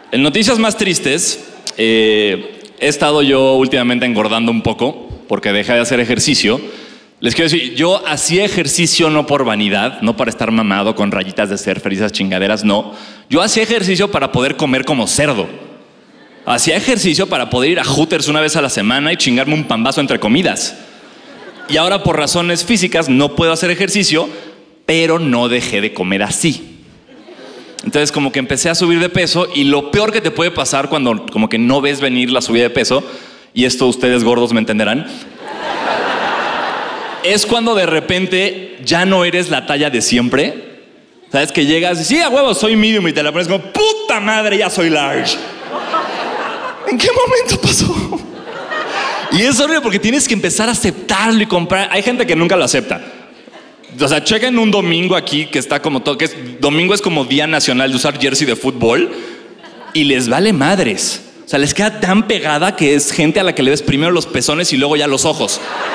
En noticias más tristes, he estado yo últimamente engordando un poco porque dejé de hacer ejercicio. Les quiero decir, yo hacía ejercicio no por vanidad, no para estar mamado con rayitas de surfer y esas chingaderas, no. Yo hacía ejercicio para poder comer como cerdo. Hacía ejercicio para poder ir a Hooters una vez a la semana y chingarme un pambazo entre comidas. Y ahora por razones físicas no puedo hacer ejercicio, pero no dejé de comer así. Entonces como que empecé a subir de peso y lo peor que te puede pasar cuando como que no ves venir la subida de peso, y esto ustedes gordos me entenderán, es cuando de repente ya no eres la talla de siempre. ¿Sabes? Que llegas y sí, a huevo, soy medium, y te la pones como, puta madre, ya soy large. ¿En qué momento pasó? Y es horrible porque tienes que empezar a aceptarlo y comprar. Hay gente que nunca lo acepta. O sea, chequen un domingo aquí que está como todo, domingo es como Día Nacional de usar jersey de fútbol y les vale madres. O sea, les queda tan pegada que es gente a la que le ves primero los pezones y luego ya los ojos.